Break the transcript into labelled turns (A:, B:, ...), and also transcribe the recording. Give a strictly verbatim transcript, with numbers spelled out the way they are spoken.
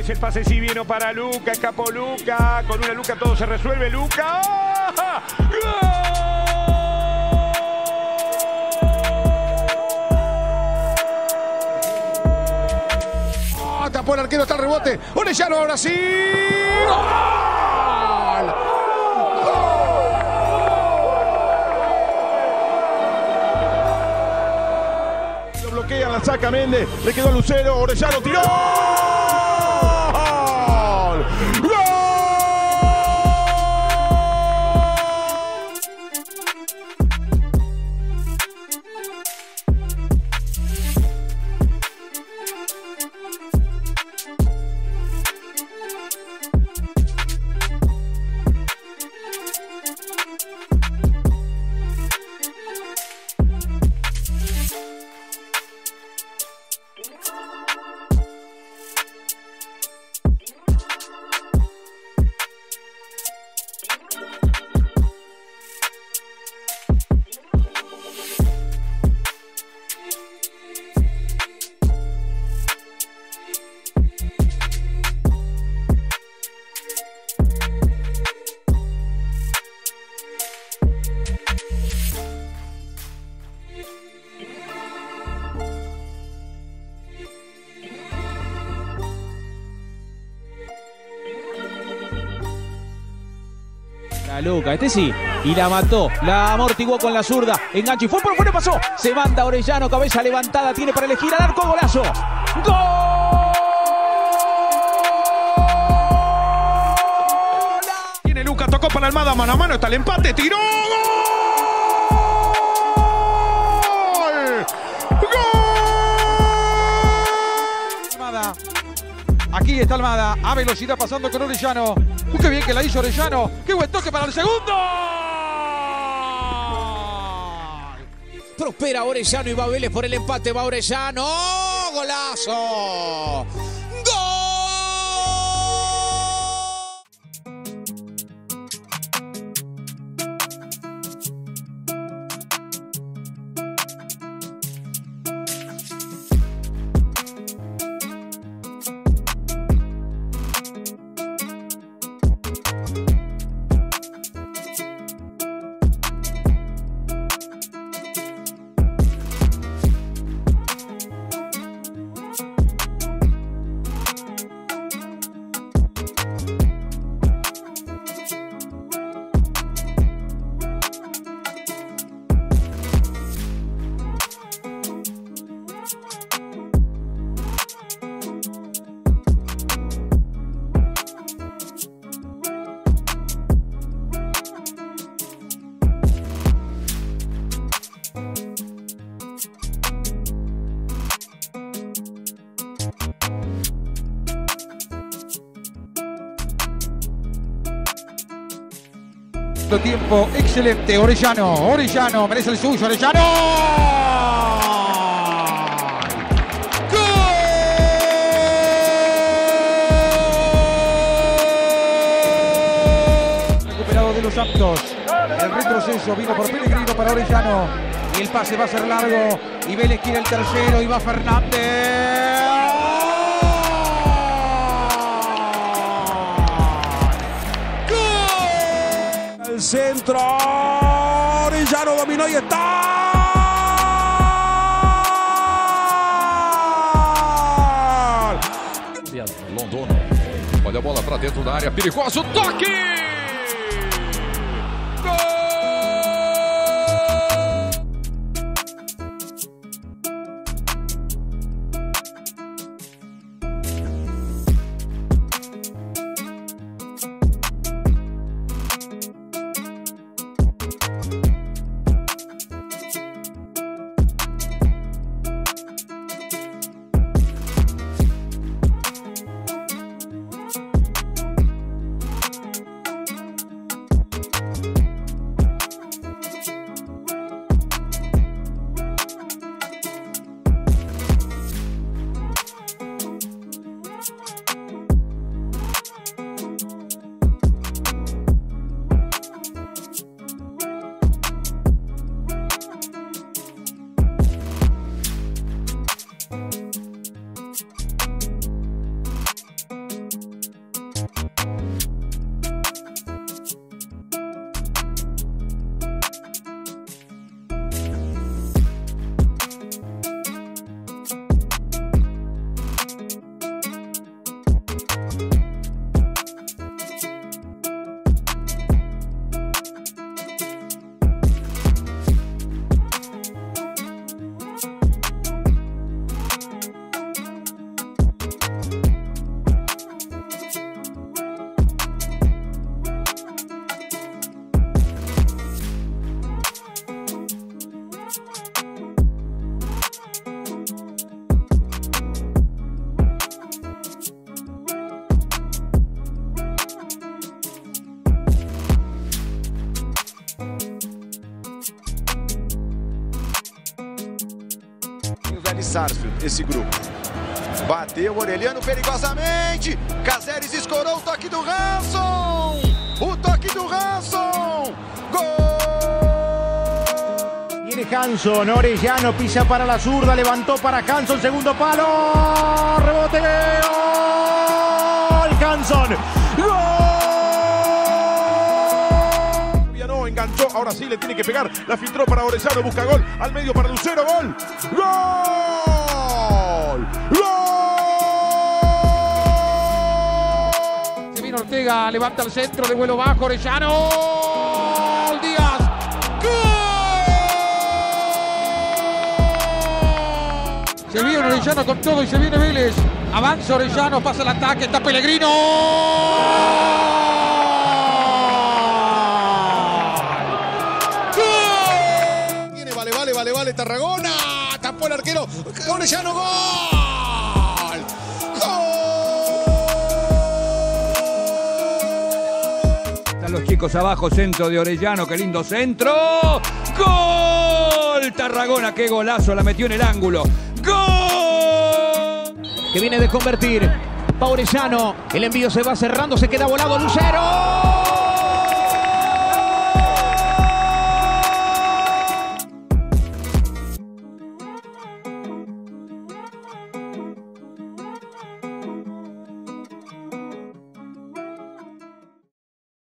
A: Es el pase si vino para Luca, escapó Luca. Con una Luca todo se resuelve. Luca. ¡Oh! ¡Gol!
B: Tapó el arquero, está el rebote. Orellano ahora sí. ¡Gol! ¡Gol! Lo bloquean, la saca Méndez. Le quedó a Lucero. Orellano tiró. ¡Gol! ¡Gol!
C: La Luca, este sí, y la mató, la amortiguó con la zurda, engancho y fue por fuera, pasó, se manda Orellano, cabeza levantada, tiene para elegir al arco, golazo, ¡gol!
A: Tiene Luca, tocó para Almada, mano a mano, está el empate, tiró, ¡gol! ¡Gol!
D: Almada. Aquí está Almada, a velocidad pasando con Orellano. Uh, ¡qué bien que la hizo Orellano! ¡Qué buen toque para el segundo!
C: Prospera Orellano y va Vélez por el empate, va Orellano, golazo, ¡gol!
D: Tiempo excelente, Orellano, Orellano, merece el suyo, Orellano. ¡Gol! Recuperado de los Santos. El retroceso vino por Pellegrino para Orellano. Y el pase va a ser largo. Y Vélez quiere el tercero y va Fernández.
B: El centro, Orellano dominó y está.
E: Londono, olha a bola para dentro da área, perigoso, toque!
F: Sarsfield, esse grupo. Bateu Orelhano perigosamente. Caseres escorou o toque do Hanson. O toque do Hanson. Gol.
G: Viene Hanson, Orellano pisa para la zurda, levantó para Hanson, segundo palo. Rebote. Gol. Hanson. Gol.
B: No enganchó, ahora sí le tiene que pegar. La filtró para Orellano, busca gol. Al medio para Lucero, gol. Gol. Gol.
D: Ortega levanta el centro de vuelo bajo, Orellano. Díaz. ¡Gol! Se viene Orellano con todo y se viene Vélez. Avanza Orellano, pasa el ataque, está Pellegrino. ¡Gol!
H: Viene, vale, vale, vale, vale, Tarragona. Tapó el arquero. Orellano, gol.
I: Los chicos abajo, centro de Orellano, qué lindo centro. ¡Gol! Tarragona, qué golazo, la metió en el ángulo. ¡Gol!
C: Que viene de convertir. Pa Orellano, el envío se va cerrando, se queda volado Lucero.